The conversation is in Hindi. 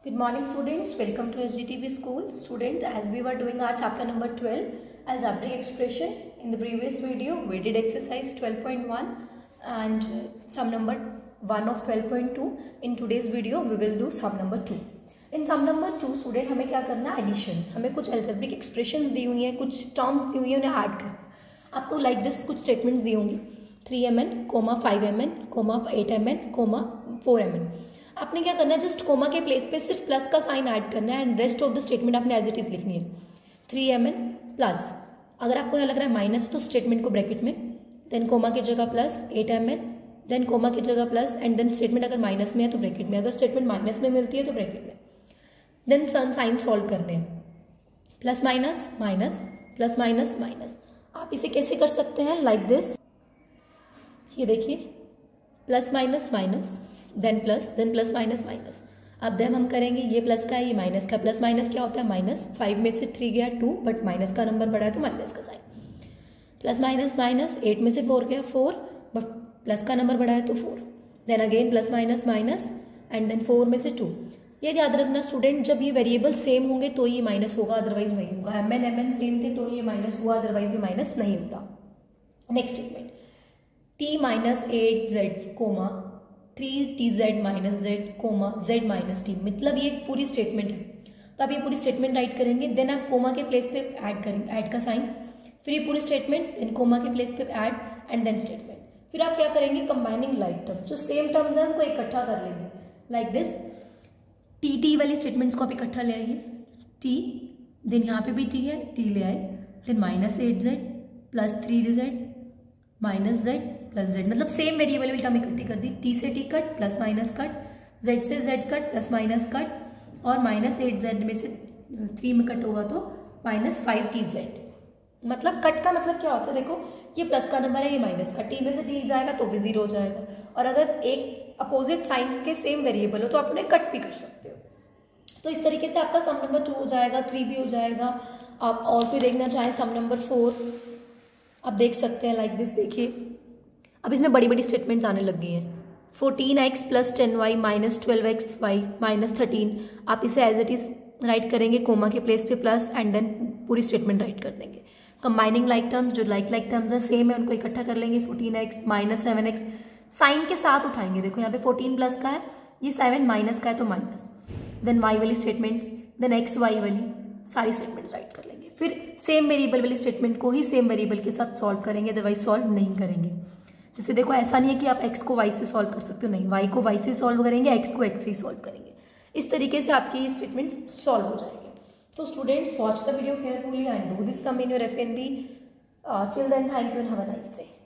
Good morning students, welcome to SGTV school. Students, as we were doing our chapter number 12, algebraic expression. In the previous video, we did exercise 12.1 and sum number 1 of 12.2. In today's video, we will do sum number 2. In sum number 2, student हमें क्या करना है? Additions. हमें कुछ algebraic expressions दी हुई हैं, कुछ terms दी हुई हैं, उन्हें add करना है. आपको like this कुछ statements दी होंगी 3mn, 5mn, 8mn, 4mn. आपने क्या करना है, जस्ट कोमा के प्लेस पे सिर्फ प्लस का साइन ऐड करना है and rest of the statement आपने एज इट इज लिखनी है. 3mn प्लस, अगर आपको यहाँ लग रहा है माइनस तो स्टेटमेंट को ब्रैकेट में, देन कोमा की जगह प्लस 8mn, देन कोमा की जगह प्लस एंड देन स्टेटमेंट अगर माइनस में है तो ब्रैकेट में, अगर स्टेटमेंट माइनस में मिलती है तो ब्रैकेट में. देन साइन सॉल्व करने हैं, plus minus minus plus minus minus. आप इसे कैसे कर सकते हैं? Like this. ये देखिए, plus minus minus then plus minus minus. अब देन हम करेंगे, ये प्लस का है, ये माइनस का. प्लस माइनस क्या होता है? माइनस. 5 में से 3 गया 2, बट माइनस का नंबर बढ़ा है तो माइनस का साइन. प्लस माइनस माइनस, 8 में से 4 गया 4, बट प्लस का नंबर बढ़ा है तो 4. Then again plus minus minus and then 4 में से 2. ये याद रखना स्टूडेंट, जब ये वेरिएबल सेम होंगे तो ये माइनस होगा, अदरवाइज नहीं होगा. mn सेम थे तो ये माइनस हुआ, अदरवाइज ये माइनस नहीं होता. Next statement, t minus 8z comma 3tz minus z comma z minus T. मतलब ये एक पूरी स्टेटमेंट है, तो आप ये पूरी स्टेटमेंट राइट करेंगे. देन आप कोमा के प्लेस पे ऐड करेंगे, ऐड का साइन, फिर ये पूरी स्टेटमेंट, देन कोमा के प्लेस पे ऐड एंड देन स्टेटमेंट. फिर आप क्या करेंगे? कंबाइनिंग लाइक टर्म, जो सेम टर्म्स हैं उनको इकट्ठा कर लेंगे लाइक दिस. टी वाली स्टेटमेंट्स को आप इकट्ठा ले आइए, टी, देन यहाँ पे भी टी है, टी ले आए, then minus 8z plus 3z minus z plus z. मतलब सेम वेरिएबल वाली टर्म इकट्ठी कर दी. टी से T cut, plus minus cut, z से z cut, plus minus cut, और माइनस 8z में से 3 में कट होगा तो माइनस 5tz. मतलब कट का मतलब क्या होता है? देखो, ये प्लस का नंबर है, ये माइनस का, टी में से टी जाएगा तो भी 0 हो जाएगा. और अगर एक अपोजिट साइंस के सेम वेरिएबल हो तो आप उन्हें कट भी कर सकते हो. तो इस तरीके से आपका सम नंबर 2 हो जाएगा, 3 भी हो जाएगा. आप और कोई देखना चाहें सम नंबर 4 आप देख सकते हैं लाइक दिस. देखिए, अब इसमें बड़ी बड़ी स्टेटमेंट्स आने लग गई हैं. 14x plus 10y minus 12xy minus 13. आप इसे एज इट इज राइट करेंगे, कोमा के प्लेस पे प्लस एंड देन पूरी स्टेटमेंट राइट कर देंगे. कंबाइनिंग लाइक टर्म्स, जो लाइक टर्म्स है सेम है, उनको इकट्ठा कर लेंगे. 14x माइनस 7x साइन के साथ उठाएंगे. देखो यहाँ पे 14 प्लस का है, ये 7 माइनस का है तो माइनस. देन y वाली स्टेटमेंट्स, देन x y वाली सारी स्टेटमेंट्स राइट कर लेंगे. फिर सेम वेरिएबल वाली स्टेटमेंट को ही सेम वेरिएबल के साथ सॉल्व करेंगे, अदरवाइज सॉल्व नहीं करेंगे. जैसे देखो, ऐसा नहीं है कि आप x को y से सॉल्व कर सकते हो, नहीं, y को y से सॉल्व करेंगे, x को x से ही सॉल्व करेंगे. इस तरीके से आपकी ये स्टेटमेंट सॉल्व हो जाएगी. तो students, watch the video carefully and do this sum in your FNB. Till then, thank you and have a nice day.